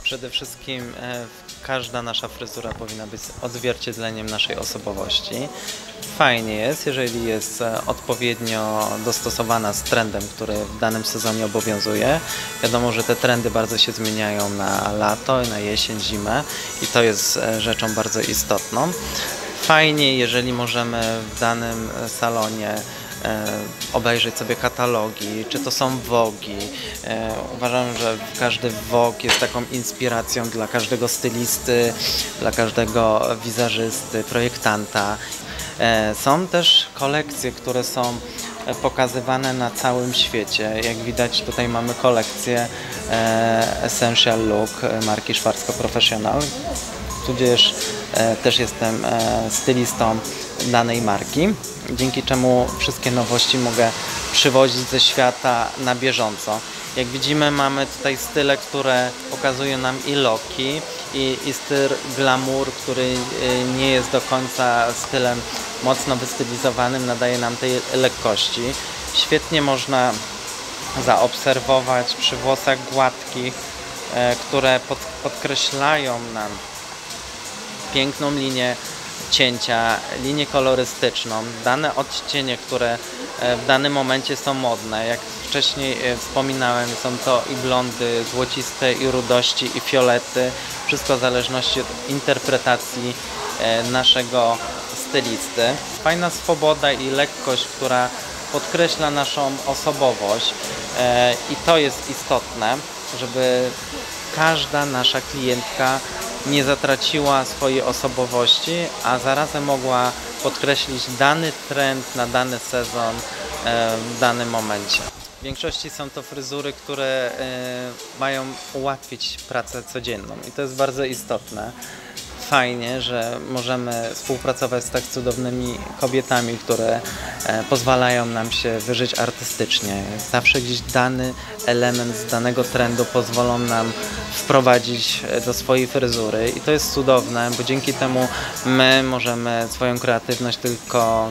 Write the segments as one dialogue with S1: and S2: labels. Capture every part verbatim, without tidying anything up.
S1: Przede wszystkim e, każda nasza fryzura powinna być odzwierciedleniem naszej osobowości. Fajnie jest, jeżeli jest e, odpowiednio dostosowana z trendem, który w danym sezonie obowiązuje. Wiadomo, że te trendy bardzo się zmieniają na lato, na jesień, zimę i to jest e, rzeczą bardzo istotną. Fajnie, jeżeli możemy w danym e, salonie E, obejrzeć sobie katalogi, czy to są wogi. E, uważam, że każdy wog jest taką inspiracją dla każdego stylisty, dla każdego wizerzysty, projektanta. E, są też kolekcje, które są pokazywane na całym świecie. Jak widać, tutaj mamy kolekcję e, Essential Look marki Schwarzkopf Professional, tudzież e, też jestem e, stylistą danej marki, dzięki czemu wszystkie nowości mogę przywozić ze świata na bieżąco. Jak widzimy, mamy tutaj style, które pokazują nam i loki, i, i styl glamour, który nie jest do końca stylem mocno wystylizowanym, nadaje nam tej lekkości. Świetnie można zaobserwować przy włosach gładkich, które pod, podkreślają nam piękną linię cięcia, linię kolorystyczną, dane odcienie, które w danym momencie są modne. Jak wcześniej wspominałem, są to i blondy, złociste, i rudości, i fiolety. Wszystko w zależności od interpretacji naszego stylisty. Fajna swoboda i lekkość, która podkreśla naszą osobowość i to jest istotne, żeby każda nasza klientka nie zatraciła swojej osobowości, a zarazem mogła podkreślić dany trend na dany sezon w danym momencie. W większości są to fryzury, które mają ułatwić pracę codzienną i to jest bardzo istotne. Fajnie, że możemy współpracować z tak cudownymi kobietami, które pozwalają nam się wyżyć artystycznie. Zawsze gdzieś dany element z danego trendu pozwolą nam wprowadzić do swojej fryzury i to jest cudowne, bo dzięki temu my możemy swoją kreatywność tylko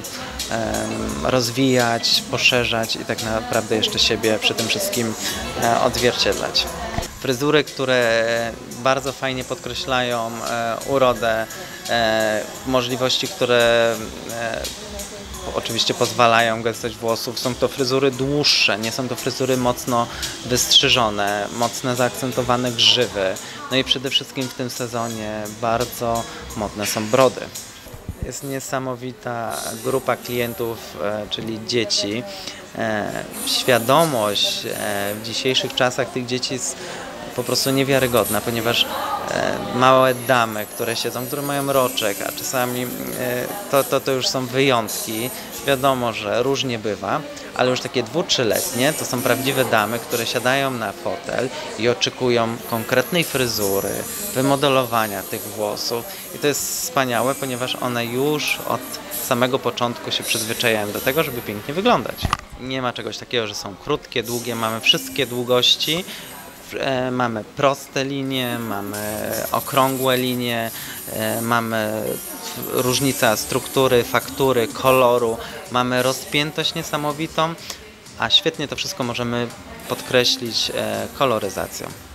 S1: um, rozwijać, poszerzać i tak naprawdę jeszcze siebie przy tym wszystkim e, odzwierciedlać. Fryzury, które bardzo fajnie podkreślają e, urodę, e, możliwości, które e, oczywiście pozwalają gęstość włosów. Są to fryzury dłuższe, nie są to fryzury mocno wystrzyżone, mocno zaakcentowane grzywy. No i przede wszystkim w tym sezonie bardzo modne są brody. Jest niesamowita grupa klientów, e, czyli dzieci. E, świadomość e, w dzisiejszych czasach tych dzieci jest po prostu niewiarygodna, ponieważ e, małe damy, które siedzą, które mają roczek, a czasami e, to, to, to już są wyjątki. Wiadomo, że różnie bywa, ale już takie dwu-, trzyletnie to są prawdziwe damy, które siadają na fotel i oczekują konkretnej fryzury, wymodelowania tych włosów. I to jest wspaniałe, ponieważ one już od samego początku się przyzwyczajają do tego, żeby pięknie wyglądać. Nie ma czegoś takiego, że są krótkie, długie, mamy wszystkie długości. Mamy proste linie, mamy okrągłe linie, mamy różnicę struktury, faktury, koloru, mamy rozpiętość niesamowitą, a świetnie to wszystko możemy podkreślić koloryzacją.